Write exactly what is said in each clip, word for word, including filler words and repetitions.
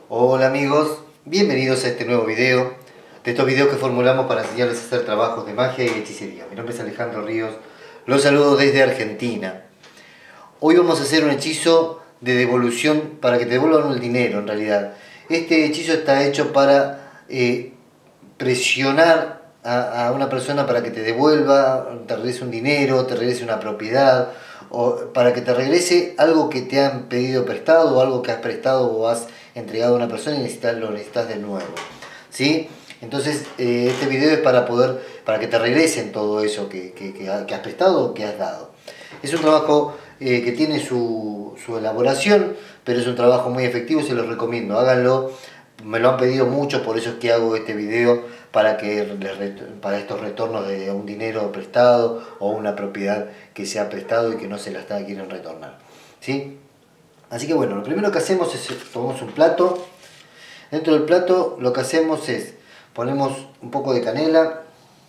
Hola amigos, bienvenidos a este nuevo video, de estos videos que formulamos para enseñarles a hacer trabajos de magia y hechicería. Mi nombre es Alejandro Ríos, los saludo desde Argentina. Hoy vamos a hacer un hechizo de devolución para que te devuelvan el dinero en realidad. Este hechizo está hecho para eh, presionar a, a una persona para que te devuelva, te regrese un dinero, te regrese una propiedad, o para que te regrese algo que te han pedido prestado o algo que has prestado o has entregado a una persona y necesitas, lo necesitas de nuevo, ¿sí? Entonces eh, este video es para poder, para que te regresen todo eso que, que, que, que has prestado o que has dado. Es un trabajo eh, que tiene su, su elaboración, pero es un trabajo muy efectivo y se los recomiendo. Háganlo, me lo han pedido mucho, por eso es que hago este video, para, que, para estos retornos de un dinero prestado o una propiedad que se ha prestado y que no se la está, quieren retornar, ¿sí? Así que bueno, lo primero que hacemos es, tomamos un plato. Dentro del plato lo que hacemos es, ponemos un poco de canela,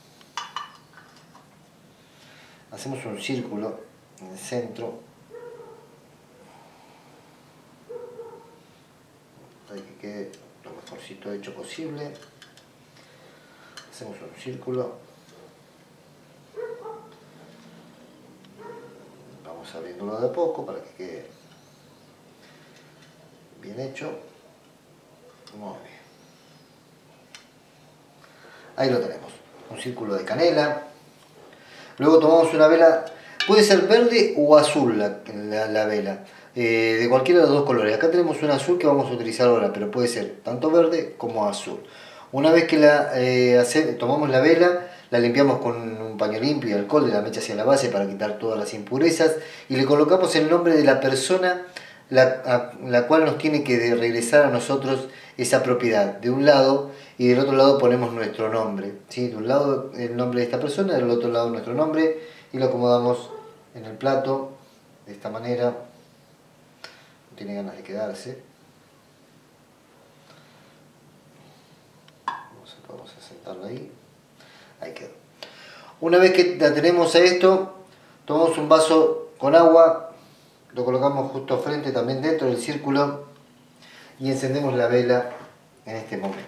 hacemos un círculo en el centro, para que quede lo mejorcito hecho posible. Hacemos un círculo, vamos abriéndolo de a poco para que quede bien hecho. Muy bien, ahí lo tenemos, un círculo de canela. Luego tomamos una vela, puede ser verde o azul la, la, la vela, eh, de cualquiera de los dos colores. Acá tenemos una azul que vamos a utilizar ahora, pero puede ser tanto verde como azul. Una vez que la eh, hace, tomamos la vela, la limpiamos con un paño limpio y alcohol de la mecha hacia la base para quitar todas las impurezas y le colocamos el nombre de la persona la, a, la cual nos tiene que regresar a nosotros esa propiedad. De un lado y del otro lado ponemos nuestro nombre, ¿sí? De un lado el nombre de esta persona, del otro lado nuestro nombre, y lo acomodamos en el plato de esta manera. No tiene ganas de quedarse. Vamos a sentarlo ahí. Ahí quedó. Una vez que la tenemos a esto, tomamos un vaso con agua, lo colocamos justo frente también dentro del círculo y encendemos la vela en este momento.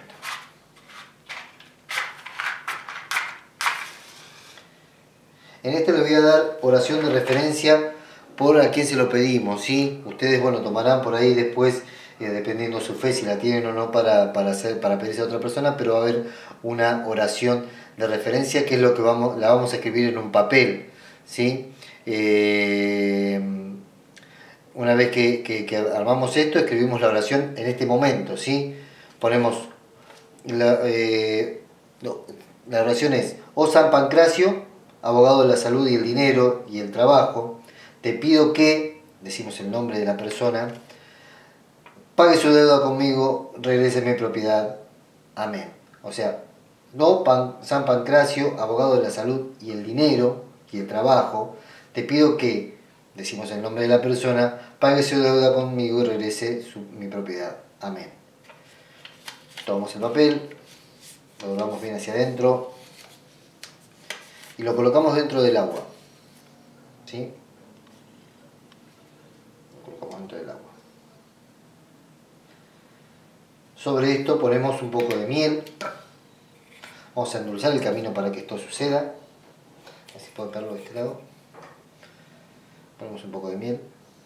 En este les voy a dar oración de referencia por a quien se lo pedimos, ¿sí? Ustedes, bueno, tomarán por ahí después, eh, dependiendo su fe, si la tienen o no para, para, hacer, para pedirse a otra persona, pero va a haber una oración de referencia que es lo que vamos, la vamos a escribir en un papel, ¿sí? Eh, una vez que, que, que armamos esto, escribimos la oración en este momento, ¿sí? Ponemos, la, eh, no, la oración es: oh San Pancracio, abogado de la salud y el dinero y el trabajo, te pido que, decimos el nombre de la persona, pague su deuda conmigo, regrese mi propiedad. Amén. O sea, no Pan, San Pancracio, abogado de la salud y el dinero y el trabajo, te pido que, decimos el nombre de la persona, pague su deuda conmigo y regrese su, mi propiedad. Amén. Tomamos el papel, lo doblamos bien hacia adentro y lo colocamos dentro del agua, ¿sí? Lo colocamos dentro del agua. Sobre esto ponemos un poco de miel. Vamos a endulzar el camino para que esto suceda. Así puedo verlo de este lado. Ponemos un poco de miel.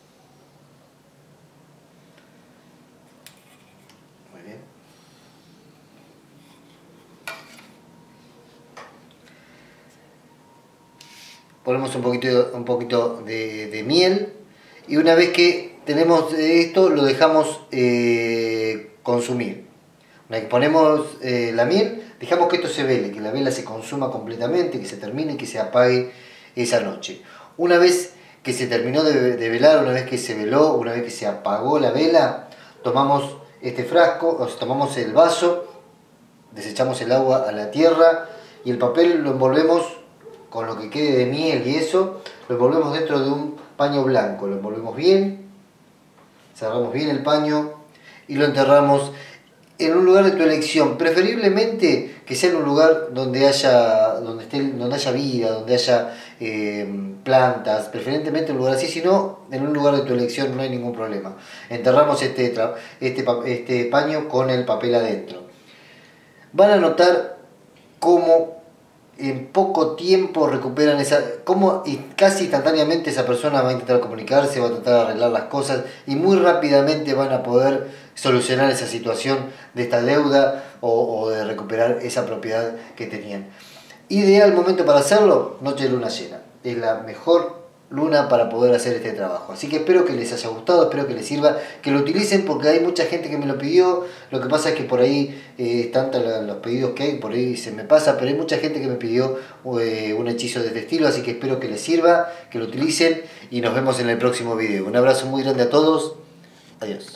Muy bien. Ponemos un poquito, un poquito de, de miel. Y una vez que tenemos esto, lo dejamos eh, consumir. Una vez que ponemos eh, la miel, dejamos que esto se vele, que la vela se consuma completamente, que se termine y que se apague esa noche. Una vez que se terminó de, de velar, una vez que se veló, una vez que se apagó la vela, tomamos este frasco, o sea, tomamos el vaso, desechamos el agua a la tierra y el papel lo envolvemos con lo que quede de miel y eso, lo envolvemos dentro de un paño blanco, lo envolvemos bien, cerramos bien el paño y lo enterramos en un lugar de tu elección, preferiblemente que sea en un lugar donde haya, donde esté, donde haya vida, donde haya eh, plantas, preferentemente un lugar así, si no, en un lugar de tu elección no hay ningún problema. Enterramos este, este, este paño con el papel adentro. Van a notar cómo en poco tiempo recuperan esa, cómo casi instantáneamente esa persona va a intentar comunicarse, va a tratar de arreglar las cosas y muy rápidamente van a poder solucionar esa situación de esta deuda o, o de recuperar esa propiedad que tenían. Ideal momento para hacerlo, noche de luna llena. Es la mejor luna para poder hacer este trabajo. Así que espero que les haya gustado, espero que les sirva, que lo utilicen porque hay mucha gente que me lo pidió. Lo que pasa es que por ahí, eh, tantos los pedidos que hay, por ahí se me pasa, pero hay mucha gente que me pidió eh, un hechizo de este estilo, así que espero que les sirva, que lo utilicen y nos vemos en el próximo video. Un abrazo muy grande a todos. Adiós.